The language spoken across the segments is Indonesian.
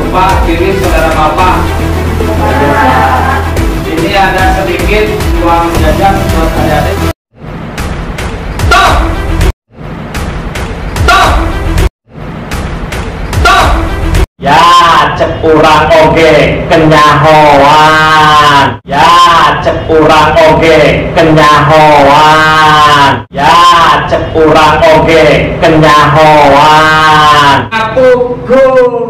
lupa kirim saudara bapak. Ini ada sedikit uang jajan buat adik-adik. Stop! Stop! Stop! Ya, cek urang oge kenyahoan. Ya, cek urang oge kenyahoan. Ya, cek urang oge kenyahoan. Aku go.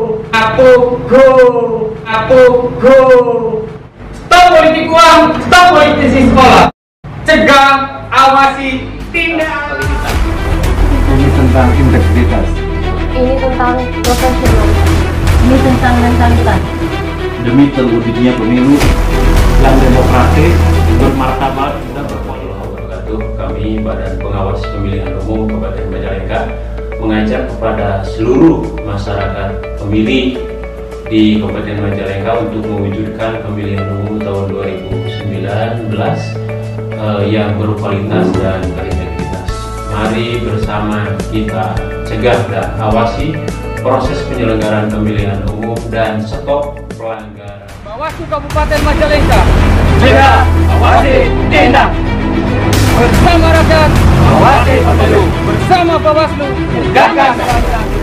Stop politik uang, stop politisi sekolah. Cegah, awasi, tindak. Ini tentang integritas. Ini tentang profesional. Ini tentang mentalitas. Demi terwujudnya pemilu yang demokratis, bermartabat, dan berkualitas. Kami Badan Pengawas Pemilihan Umum Kabupaten Majalengka mengajak kepada seluruh masyarakat pemilih di Kabupaten Majalengka untuk mewujudkan pemilihan umum tahun 2019 yang berkualitas dan berintegritas. Mari bersama kita cegah dan awasi proses penyelenggaraan pemilihan umum dan stop pelanggaran. Bawaslu Kabupaten Majalengka. Cegah, awasi, tindak. Bersama rakyat, Awasi pemilu. bersama Bawaslu, Tegakkan keadilan.